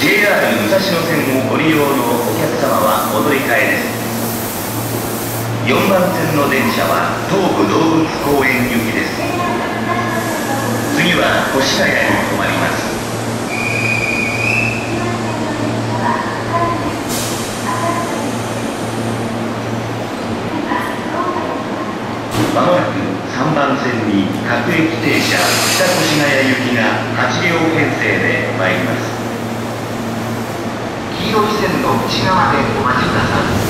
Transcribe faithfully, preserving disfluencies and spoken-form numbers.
ジェイアール 武蔵野線をご利用のお客様はお乗り換えです。よんばん線の電車は東武動物公園行きです。次は越谷に停まります。まもなくさんばん線に各駅停車北越谷行きがはちりょう編成で参ります。黄色い線の内側でお待ちください。